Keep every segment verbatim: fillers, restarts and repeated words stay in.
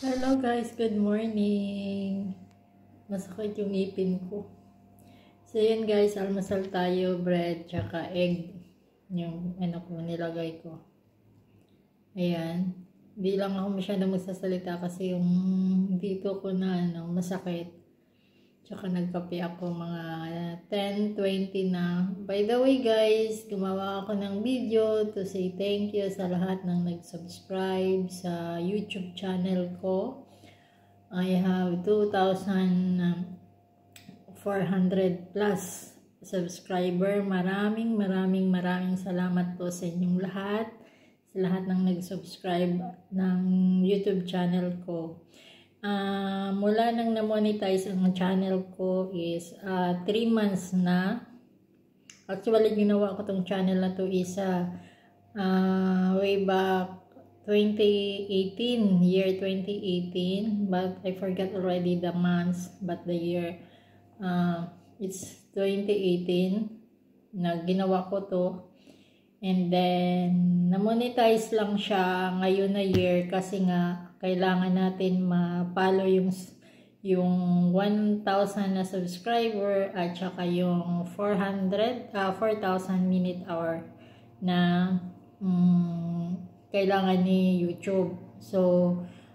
Hello guys, good morning. Masakit yung ngipin ko. So yun guys, almusal tayo, bread, tsaka egg. Yung ano ko, nilagay ko. Ayan. Hindi lang ako masyado magsasalita kasi yung dito ko na ano, masakit. Tsaka nagkape ako mga ten twenty na. By the way guys, gumawa ako ng video to say thank you sa lahat ng nag-subscribe sa YouTube channel ko. I have two thousand four hundred plus subscriber. Maraming maraming maraming salamat po sa inyong lahat. Sa lahat ng nag-subscribe ng YouTube channel ko. Uh, mula nang na-monetize ang channel ko is three uh, months na. Actually, ginawa ko tong channel na to is uh, uh, way back twenty eighteen, year twenty eighteen, but I forgot already the months, but the year, uh, it's twenty eighteen na ginawa ko to. And then, na-monetize lang siya ngayon na year kasi nga, kailangan natin ma-follow yung, yung one thousand na subscriber at saka yung four hundred, uh, four thousand minute hour na um, kailangan ni YouTube. So,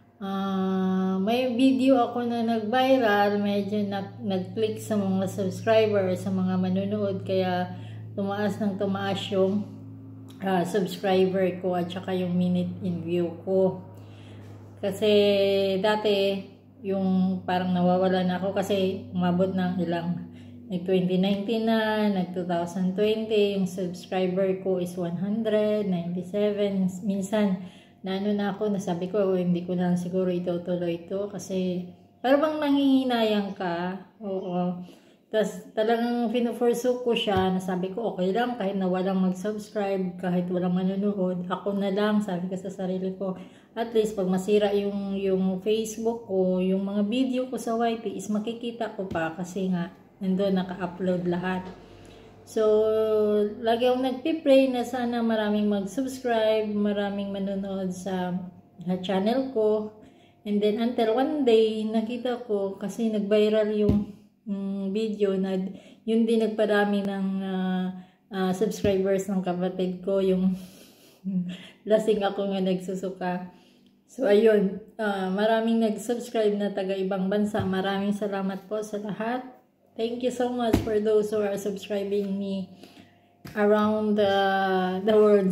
uh, may video ako na nag-viral, medyo nag-click sa mga subscriber, sa mga manonood, kaya tumaas ng tumaas yung uh, subscriber ko at saka yung minute in view ko. Kasi dati yung parang nawawala na ako kasi umabot ng ilang nag twenty nineteen na, nag two thousand twenty, yung subscriber ko is one hundred ninety-seven. Minsan naano na ako, nasabi ko oh, hindi ko na siguro itutuloy ito kasi parang bang nanghihinayang ka. Oo. Tapos talagang pinuforso ko siya, nasabi ko okay lang kahit na walang mag-subscribe, kahit walang manonood, ako na lang, sabi ko sa sarili ko. At least pag masira yung, yung Facebook ko, yung mga video ko sa Y T is makikita ko pa kasi nga nandun naka-upload lahat. So, lagi akong nagpipray na sana maraming mag-subscribe, maraming manonood sa, sa channel ko. And then until one day, nakita ko kasi nag-viral yung um, video na yun din nagparami ng uh, uh, subscribers ng kapatid ko, yung lasing ako nga nagsusuka. So, ayun, uh, maraming nag-subscribe na taga-ibang bansa. Maraming salamat po sa lahat. Thank you so much for those who are subscribing me around the, the world.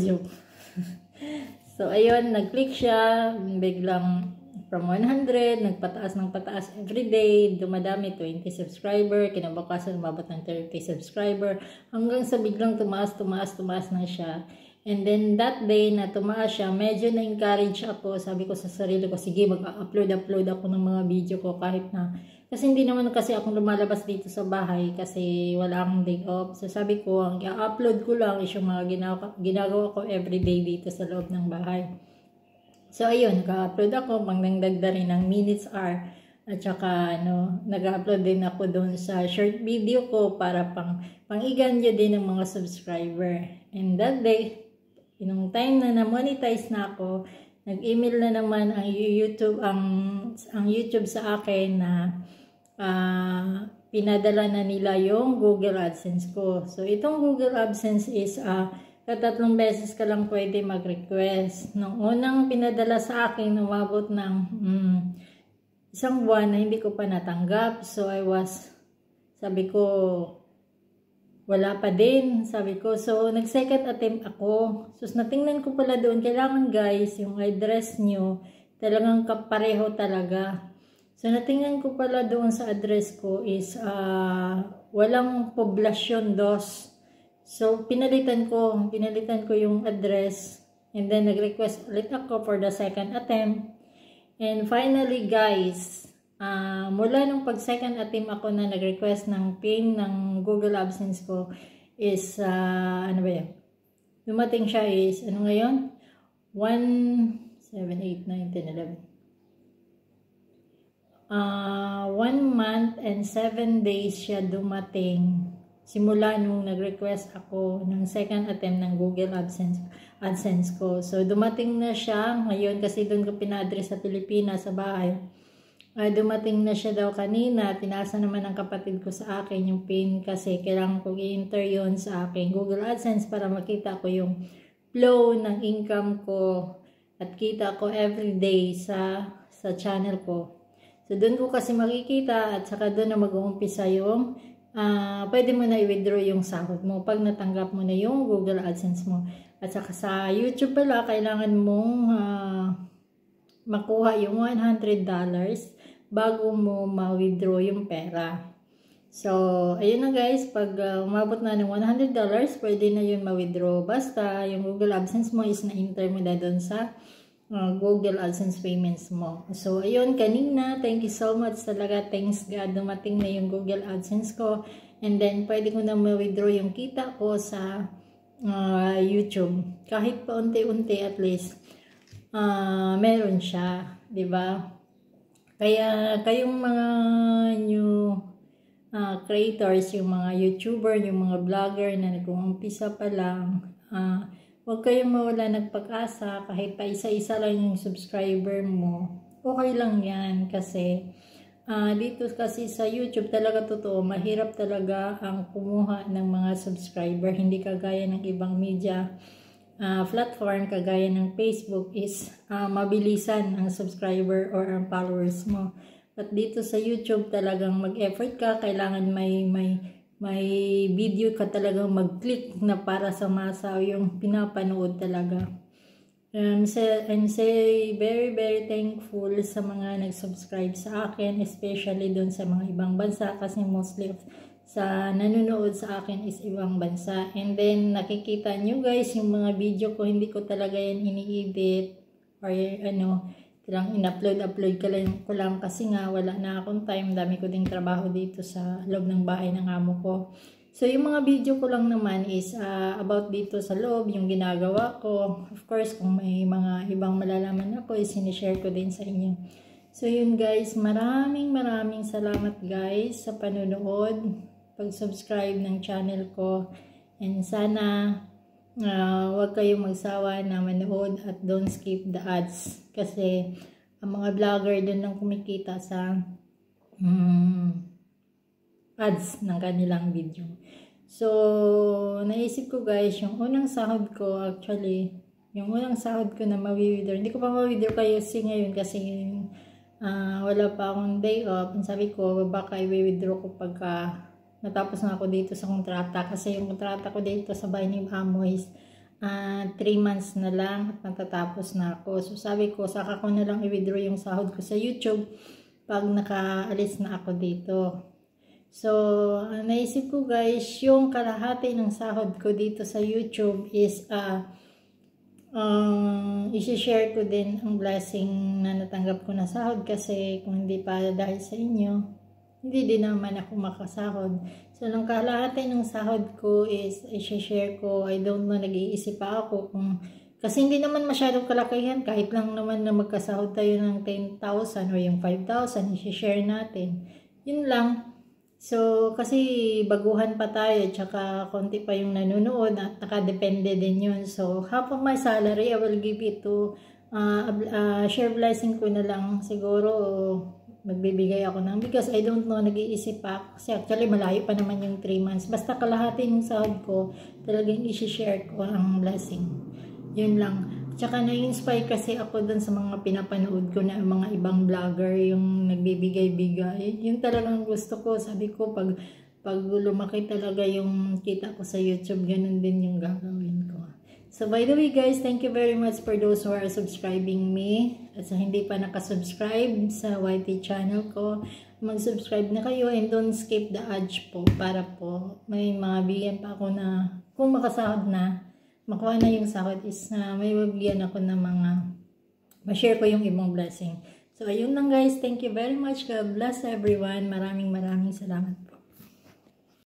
So, ayun, nag-click siya. Biglang from one hundred, nagpataas ng pataas everyday. Dumadami, twenty subscriber. Kinabukasan, mabot ng thirty subscriber. Hanggang sa biglang tumaas, tumaas, tumaas na siya. And then that day na tumaas siya, medyo na-encourage ako. Sabi ko sa sarili ko, sige mag-upload, upload ako ng mga video ko kahit na. Kasi hindi naman kasi ako lumalabas dito sa bahay kasi wala akong day off. So sabi ko, ang i-upload ko lang is yung mga ginagawa, ginagawa ko everyday dito sa loob ng bahay. So ayun, nag-upload ako, magdagdag rin ng minutes hour. At saka ano, nag-upload din ako doon sa short video ko para pang pang-iganyo din ng mga subscriber. And that day, inong time na na-monetize na ako, nag-email na naman ang YouTube ang ang YouTube sa akin na uh, pinadala na nila yung Google AdSense ko. So itong Google AdSense is uh, katatlong beses ka lang pwede mag-request. Nung unang pinadala sa akin, umabot ng um, isang buwan na hindi ko pa natanggap. So I was, sabi ko, wala pa din, sabi ko. So, nag-second attempt ako. So, natingnan ko pala doon, kailangan guys, yung address nyo, talagang kapareho talaga. So, natingnan ko pala doon sa address ko is, uh, walang poblasyon dos. So, pinalitan ko, pinalitan ko yung address, and then nag-request ulit ako for the second attempt. And finally, guys, Uh, mula nung pag second attempt ako na nag-request ng PIN ng Google AdSense ko is, uh, ano ba yan? Dumating siya is, ano ngayon? one, seven, eight, nine, ten, eleven. Uh, one month and seven days siya dumating. Simula nung nag-request ako ng second attempt ng Google AdSense, AdSense ko. So, dumating na siya ngayon kasi doon ko pinadress sa Pilipinas, sa bahay. Uh, dumating na siya daw kanina. Tinasa naman ng kapatid ko sa akin yung pin kasi kailangan ko i-enter yun sa aking Google AdSense para makita ko yung flow ng income ko at kita ko everyday sa, sa channel ko. So, doon ko kasi makikita at saka doon na mag-uumpisa yung uh, pwede mo na i-withdraw yung sahod mo pag natanggap mo na yung Google AdSense mo. At saka sa YouTube pala, kailangan mong uh, makuha yung one hundred dollars bago mo ma-withdraw yung pera. So, ayun na guys, pag uh, umabot na ng one hundred dollars, pwede na yun ma-withdraw. Basta yung Google AdSense mo is na-enter mo na doon sa Uh, Google AdSense payments mo. So, ayun, kanina, thank you so much talaga. Thanks God, dumating na yung Google AdSense ko. And then, pwede ko na ma-withdraw yung kita ko sa uh, YouTube. Kahit pa unti-unti at least, uh, meron siya. Diba? Kaya, kayong mga new uh, creators, yung mga YouTuber, yung mga vlogger na nag-uumpisa pa lang, ah, uh, huwag kayong mawala ng pag-asa kahit pa isa-isa lang yung subscriber mo. Okay lang yan kasi uh, dito kasi sa YouTube talaga totoo, mahirap talaga ang kumuha ng mga subscriber. Hindi kagaya ng ibang media uh, platform, kagaya ng Facebook is uh, mabilisan ang subscriber or ang followers mo. At dito sa YouTube talagang mag-effort ka, kailangan may may may video ka talagang mag-click na para sa masa yung pinapanood talaga. Um, so, I'm say very very thankful sa mga nag-subscribe sa akin, especially doon sa mga ibang bansa kasi mostly sa nanonood sa akin is ibang bansa. And then nakikita nyo guys yung mga video ko, hindi ko talaga yan ini-edit or ano, lang in-upload upload ko lang, ko lang kasi nga wala na akong time, dami ko ding trabaho dito sa loob ng bahay ng amo ko. So yung mga video ko lang naman is uh, about dito sa loob, yung ginagawa ko. Of course kung may mga ibang malalaman ako is sinishare ko din sa inyo. So yun guys, maraming maraming salamat guys sa panonood, pag-subscribe ng channel ko, and sana Uh, huwag kayong magsawa na manood at don't skip the ads kasi ang mga vlogger doon lang kumikita sa um, ads ng kanilang video. So, naisip ko guys, yung unang sahod ko actually, yung unang sahod ko na ma-withdraw, hindi ko pa ma-withdraw kayo si ngayon kasi uh, wala pa akong day off. Sabi ko, baka i-withdraw ko pagka natapos na ako dito sa kontrata kasi yung kontrata ko dito sa bahay ni amo is three uh, months na lang at matatapos na ako. So sabi ko, saka ko na lang i-withdraw yung sahod ko sa YouTube pag nakaalis na ako dito. So uh, naisip ko guys, yung kalahati ng sahod ko dito sa YouTube is uh, um, isi-share ko din ang blessing na natanggap ko na sahod kasi kung hindi pa dahil sa inyo, hindi din naman ako makasahod. So, nung kalahati ng sahod ko is i-share ko. I don't know, nag-iisip pa ako kung, kasi hindi naman masyadong kalakihan. Kahit lang naman na magkasahod tayo ng ten thousand o yung five thousand, i-share natin. Yun lang. So, kasi baguhan pa tayo, tsaka konti pa yung nanonood at nakadepende din yun. So, half of my salary, I will give it to uh, uh, share blessing ko na lang siguro. Magbibigay ako ng, because I don't know, nag-iisip pa kasi actually malayo pa naman yung three months. Basta kalahati ng sahod ko, talagang isi-share ko ang blessing. Yun lang. Tsaka na-inspire kasi ako dun sa mga pinapanood ko na mga ibang vlogger, yung nagbibigay-bigay. Yung talagang gusto ko, sabi ko, pag, pag lumaki talaga yung kita ko sa YouTube, ganun din yung gagawin ko. So, by the way guys, thank you very much for those who are subscribing me. At sa hindi pa nakasubscribe sa Y T channel ko, mag-subscribe na kayo and don't skip the ads po para po may mga bigyan pa ako na, kung makasahod na, makuha na yung sahod is na uh, may mabigyan ako ng mga, ma-share ko yung ibang blessing. So, ayun lang guys. Thank you very much. God bless everyone. Maraming maraming salamat po.